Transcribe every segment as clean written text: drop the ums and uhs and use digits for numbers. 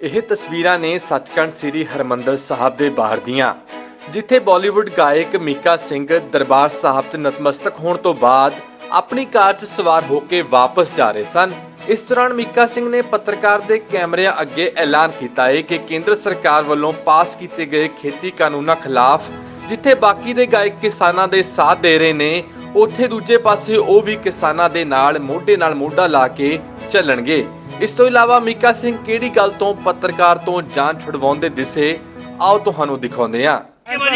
ਇਹ ਤਸਵੀਰਾਂ ਨੇ ਸੱਚਖੰਡ ਸ੍ਰੀ ਹਰਮੰਦਰ ਸਾਹਿਬ ਦੇ ਬਾਹਰ ਦੀਆਂ, ਜਿੱਥੇ ਬਾਲੀਵੁੱਡ ਗਾਇਕ ਮੀਕਾ ਸਿੰਘ ਦਰਬਾਰ ਸਾਹਿਬ 'ਚ ਨਤਮਸਤਕ ਹੋਣ ਤੋਂ ਬਾਅਦ ਆਪਣੀ ਕਾਰ 'ਚ ਸਵਾਰ ਹੋ ਕੇ ਵਾਪਸ ਜਾ ਰਹੇ ਸਨ। ਇਸ ਦੌਰਾਨ ਮੀਕਾ ਸਿੰਘ ਨੇ ਪੱਤਰਕਾਰ ਦੇ ਕੈਮਰਿਆਂ ਅੱਗੇ ਐਲਾਨ ਕੀਤਾ ਹੈ ਕਿ ਕੇਂਦਰ ਸਰਕਾਰ ਵੱਲੋਂ ਪਾਸ ਕੀਤੇ ਗਏ ਖੇਤੀ ਕਾਨੂੰਨਾਂ ਖਿਲਾਫ ਜਿੱਥੇ ਬਾਕੀ ਦੇ ਗਾਇਕ ਕਿਸਾਨਾਂ ਦੇ ਸਾਥ ਦੇ ਰਹੇ ਨੇ, ਉੱਥੇ ਦੂਜੇ ਪਾਸੇ ਉਹ ਵੀ ਕਿਸਾਨਾਂ ਦੇ ਨਾਲ ਮੋਢਾ ਲਾ ਕੇ ਚੱਲਣਗੇ। ਇਸ ਤੋਂ ਇਲਾਵਾ ਮੀਕਾ ਸਿੰਘ ਕਿਹੜੀ ਗੱਲ ਤੋਂ ਪੱਤਰਕਾਰ ਤੋਂ ਜਾਨ ਛੁਡਵਾਉਂਦੇ ਦਿਸੇ, ਆਓ ਤੁਹਾਨੂੰ ਦਿਖਾਉਂਦੇ ਹਾਂ।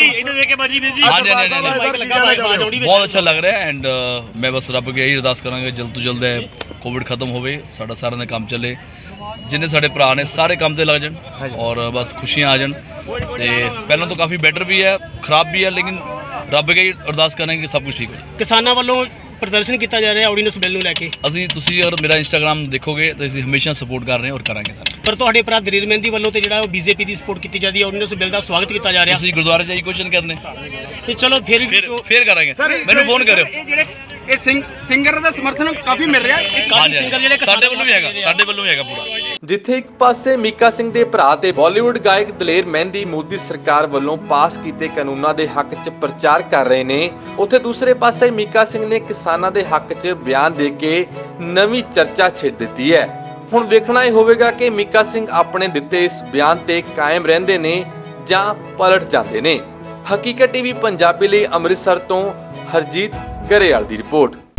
बहुत अच्छा लग रहा है एंड मैं बस रब अगे यही अरदास करांगा जल्द तो जल्द कोविड खत्म होवे, साडा सारा दा काम चले, जिन्ने साडे भरा ने सारे काम ते लग जान और बस खुशियां आ जान। ते पहलों तो काफ़ी बेटर भी है, खराब भी है, लेकिन रब अगे अरदास करांगे कि सब कुछ ठीक हो जाए। किसानों वालों प्रदर्शन किया जा रहा है ऑर्डीनेंस बिल ਨੂੰ ਲੈ ਕੇ। ਅਸੀਂ ਤੁਸੀਂ ਅਗਰ ਮੇਰਾ ਇੰਸਟਾਗ੍ਰਾਮ ਦੇਖੋਗੇ ਤਾਂ ਅਸੀਂ ਹਮੇਸ਼ਾ ਸਪੋਰਟ ਕਰ ਰਹੇ ਹਾਂ ਔਰ ਕਰਾਂਗੇ ਸਰ। ਪਰ ਤੁਹਾਡੇ ਭਰਾ ਦਰੀਰ ਮਹਿੰਦੀ ਵੱਲੋਂ ਤੇ ਜਿਹੜਾ ਬੀਜੇਪੀ ਦੀ ਸਪੋਰਟ ਕੀਤੀ ਜਾਂਦੀ ਹੈ, ਆਰਡੀਨੈਂਸ ਬਿਲ ਦਾ ਸਵਾਗਤ ਕੀਤਾ ਜਾ ਰਿਹਾ। ਤੁਸੀਂ ਗੁਰਦੁਆਰੇ ਜਾਈ ਕੁਐਸਚਨ ਕਰਨੇ ਤੇ ਚਲੋ ਫਿਰ ਕਰਾਂਗੇ, ਮੈਨੂੰ ਫੋਨ ਕਰਿਓ। ਇਹ ਸਿੰਗਰ ਦਾ ਸਮਰਥਨ ਕਾਫੀ ਮਿਲ ਰਿਹਾ ਹੈ, ਕਾਫੀ ਸਿੰਗਰ ਜਿਹੜੇ ਸਾਡੇ ਵੱਲੋਂ ਵੀ ਹੈਗਾ ਪੂਰਾ। ਜਿੱਥੇ ਇੱਕ ਪਾਸੇ ਮੀਕਾ ਸਿੰਘ ਦੇ ਭਰਾ ਤੇ ਬਾਲੀਵੁੱਡ ਗਾਇਕ ਦਲੇਰ ਮਹਿੰਦੀ ਮੋਦੀ ਸਰਕਾਰ ਵੱਲੋਂ ਪਾਸ ਕੀਤੇ ਕਾਨੂੰਨਾਂ ਦੇ ਹੱਕ 'ਚ ਪ੍ਰਚਾਰ ਕਰ ਰਹੇ ਨੇ, ਉੱਥੇ ਦੂਸਰੇ ਪਾਸੇ ਮੀਕਾ ਸਿੰਘ ਨੇ ਕਿਸਾਨਾਂ ਦੇ ਹੱਕ 'ਚ ਬਿਆਨ ਦੇ ਕੇ ਨਵੀਂ ਚਰਚਾ ਛੇੜ ਦਿੱਤੀ ਹੈ। ਹੁਣ ਵੇਖਣਾ ਇਹ ਹੋਵੇਗਾ ਕਿ ਮੀਕਾ ਸਿੰਘ ਆਪਣੇ ਦਿੱਤੇ ਇਸ ਬਿਆਨ ਤੇ ਕਾਇਮ ਰਹਿੰਦੇ ਨੇ ਜਾਂ ਪਲਟ ਜਾਂਦੇ ਨੇ। ਹਕੀਕਤ ਟੀਵੀ ਪੰਜਾਬੀ ਲਈ ਅੰਮ੍ਰਿਤਸਰ ਤੋਂ ਹਰਜੀਤ ਗਰੇਵਾਲ ਦੀ ਰਿਪੋਰਟ।